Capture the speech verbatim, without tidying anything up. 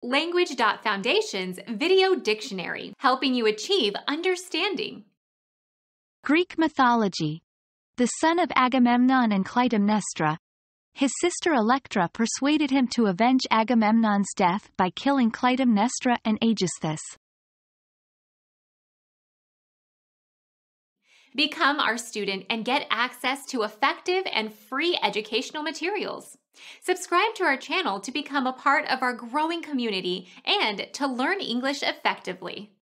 Language.Foundation's Video Dictionary, helping you achieve understanding. Greek mythology. The son of Agamemnon and Clytemnestra, his sister Electra persuaded him to avenge Agamemnon's death by killing Clytemnestra and Aegisthus. Become our student and get access to effective and free educational materials. Subscribe to our channel to become a part of our growing community and to learn English effectively.